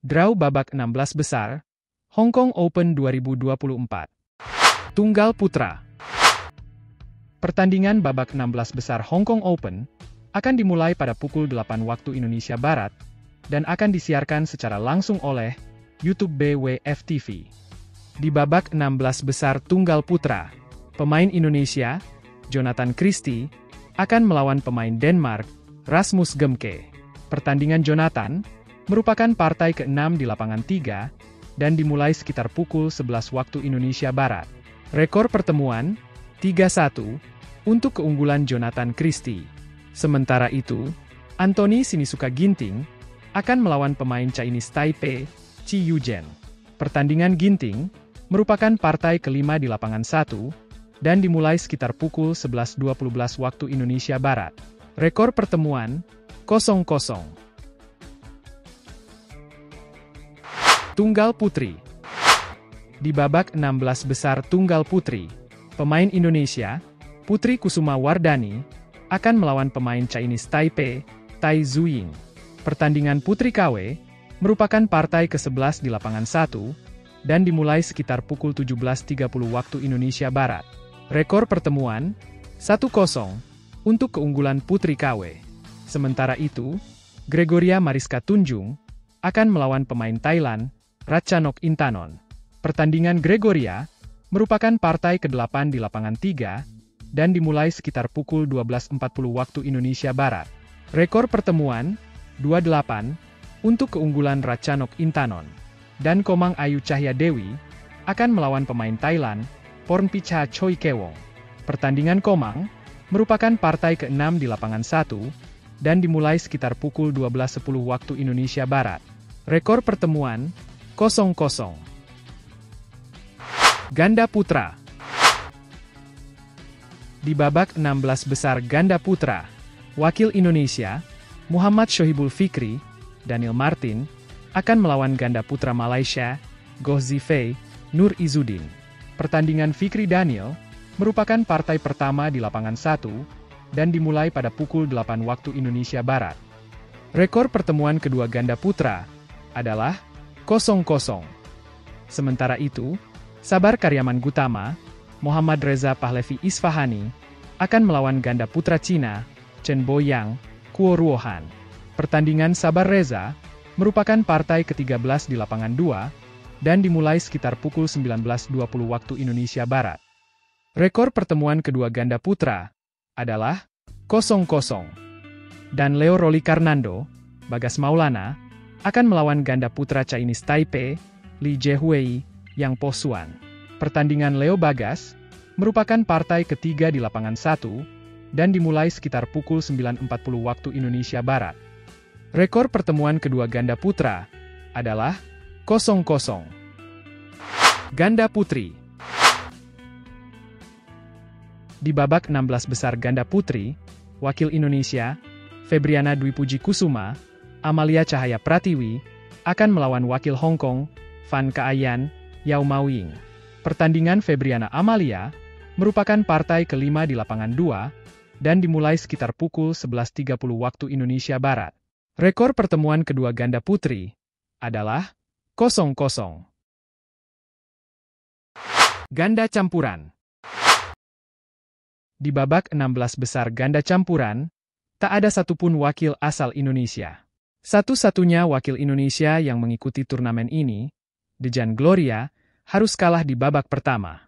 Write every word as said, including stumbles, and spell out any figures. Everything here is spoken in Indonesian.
Draw babak enam belas besar, Hong Kong Open dua ribu dua puluh empat. Tunggal Putra. Pertandingan babak enam belas besar Hong Kong Open akan dimulai pada pukul delapan waktu Indonesia Barat dan akan disiarkan secara langsung oleh YouTube B W F T V. Di babak enam belas besar Tunggal Putra, pemain Indonesia, Jonathan Christie, akan melawan pemain Denmark, Rasmus Gemke. Pertandingan Jonathan merupakan partai keenam di lapangan tiga dan dimulai sekitar pukul sebelas waktu Indonesia Barat. Rekor pertemuan tiga satu untuk keunggulan Jonathan Christie. Sementara itu, Anthony Sinisuka Ginting akan melawan pemain Chinese Taipei, Chi Yuzhen. Pertandingan Ginting merupakan partai kelima di lapangan satu dan dimulai sekitar pukul sebelas dua puluh waktu Indonesia Barat. Rekor pertemuan kosong kosong. Tunggal Putri. Di babak enam belas besar Tunggal Putri, pemain Indonesia, Putri Kusuma Wardani, akan melawan pemain Chinese Taipei, Tai Zuying. Pertandingan Putri K W merupakan partai ke sebelas di lapangan satu dan dimulai sekitar pukul tujuh belas tiga puluh waktu Indonesia Barat. Rekor pertemuan satu kosong untuk keunggulan Putri K W. Sementara itu, Gregoria Mariska Tunjung akan melawan pemain Thailand, Ratchanok Intanon. Pertandingan Gregoria merupakan partai kedelapan di lapangan tiga dan dimulai sekitar pukul dua belas empat puluh waktu Indonesia Barat. Rekor pertemuan dua delapan untuk keunggulan Ratchanok Intanon. Dan Komang Ayu Cahya Dewi akan melawan pemain Thailand, Pornpicha Choi Kewong. Pertandingan Komang merupakan partai keenam di lapangan satu dan dimulai sekitar pukul dua belas sepuluh waktu Indonesia Barat. Rekor pertemuan kosong kosong. Ganda Putra. Di babak enam belas besar Ganda Putra, wakil Indonesia, Muhammad Shohibul Fikri, Daniel Martin, akan melawan ganda putra Malaysia, Goh Zifei, Nur Izzuddin. Pertandingan Fikri Daniel merupakan partai pertama di lapangan satu dan dimulai pada pukul delapan waktu Indonesia Barat. Rekor pertemuan kedua ganda putra adalah kosong kosong. Sementara itu, Sabar Karyaman Gutama, Muhammad Reza Pahlavi Isfahani, akan melawan ganda putra Cina, Chen Boyang, Kuo Ruohan. Pertandingan Sabar Reza merupakan partai ke tiga belas di lapangan dua dan dimulai sekitar pukul sembilan belas dua puluh waktu Indonesia Barat. Rekor pertemuan kedua ganda putra adalah kosong kosong. Dan Leo Roli Karnando, Bagas Maulana, akan melawan ganda putra Chinese Taipei, Li Jiehui, Yang Po Xuan. Pertandingan Leo Bagas merupakan partai ketiga di lapangan satu dan dimulai sekitar pukul sembilan empat puluh waktu Indonesia Barat. Rekor pertemuan kedua ganda putra adalah kosong kosong. Ganda Putri. Di babak enam belas besar ganda putri, wakil Indonesia, Febriana Dwi Puji Kusuma, Amalia Cahaya Pratiwi, akan melawan wakil Hong Kong, Van Kaayan, Yao Maoying. Pertandingan Febriana Amalia merupakan partai kelima di lapangan dua dan dimulai sekitar pukul sebelas tiga puluh waktu Indonesia Barat. Rekor pertemuan kedua ganda putri adalah kosong kosong. Ganda Campuran. Di babak enam belas besar ganda campuran, tak ada satupun wakil asal Indonesia. Satu-satunya wakil Indonesia yang mengikuti turnamen ini, Dejan Gloria, harus kalah di babak pertama.